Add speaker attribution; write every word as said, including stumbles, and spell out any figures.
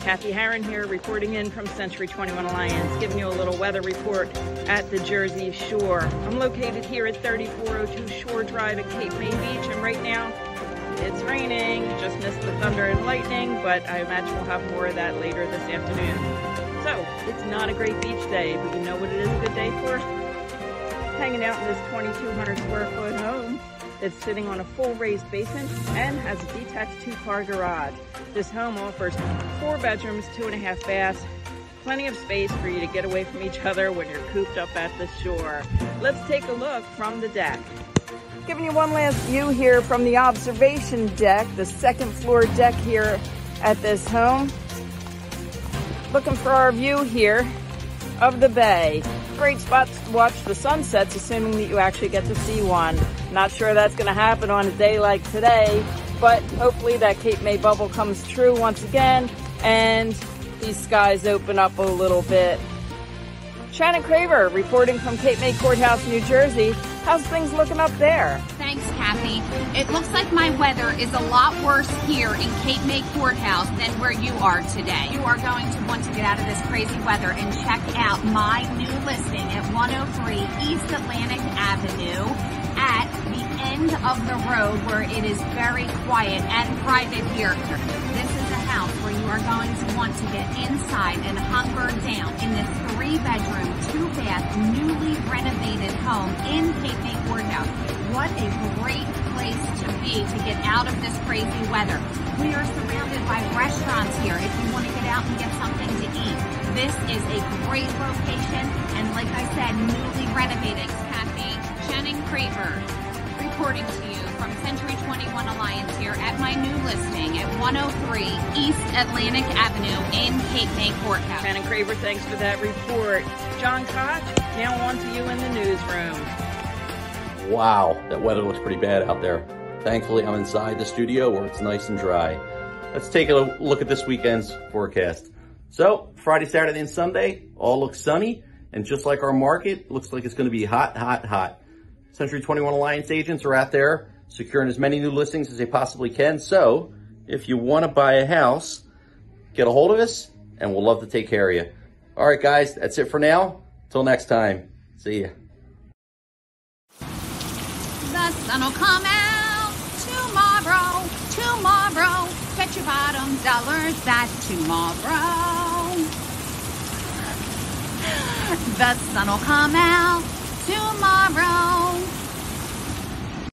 Speaker 1: Kathy Herron here, reporting in from Century twenty-one Alliance, giving you a little weather report at the Jersey Shore. I'm located here at thirty-four oh two Shore Drive at Cape May Beach, and right now it's raining. Just missed the thunder and lightning, but I imagine we'll have more of that later this afternoon. So, it's not a great beach day, but you know what it is a good day for? Hanging out in this twenty-two hundred square foot home that's sitting on a full raised basement and has a detached two-car garage. This home offers four bedrooms, two and a half baths, plenty of space for you to get away from each other when you're cooped up at the shore. Let's take a look from the deck. Giving you one last view here from the observation deck, the second floor deck here at this home. Looking for our view here of the bay. Great spot to watch the sunsets, assuming that you actually get to see one. Not sure that's going to happen on a day like today, but hopefully that Cape May bubble comes true once again and these skies open up a little bit. Shannon Craver reporting from Cape May Courthouse, New Jersey. How's things looking up there?
Speaker 2: Thanks, Kathy. It looks like my weather is a lot worse here in Cape May Courthouse than where you are today. You are going to want to get out of this crazy weather and check out my new listing at one oh three East Atlantic Avenue at the end of the road where it is very quiet and private here. This is a house where you are going to want to get inside and hunker down in this three bedroom, two bath, newly renovated home in Cape May Courthouse. What a great place to be to get out of this crazy weather. We are surrounded by restaurants here if you want to get out and get something to eat. This is a great location, and like I said, newly renovated. Kathy, Shannon Craver reporting to you from Century twenty-one Alliance here at my new listing at one oh three East Atlantic Avenue in Cape May Courthouse.
Speaker 1: Shannon Craver, thanks for that report. John Koch, now on to you in the newsroom.
Speaker 3: Wow, that weather looks pretty bad out there. Thankfully, I'm inside the studio where it's nice and dry. Let's take a look at this weekend's forecast. So, Friday, Saturday, and Sunday, all looks sunny. And just like our market, looks like it's going to be hot, hot, hot. Century twenty-one Alliance agents are out there securing as many new listings as they possibly can. So, if you want to buy a house, get a hold of us, and we'll love to take care of you. All right, guys, that's it for now. Till next time. See ya.
Speaker 2: The sun will come out tomorrow, tomorrow. Bet your bottom dollars that's tomorrow. The sun will come out tomorrow.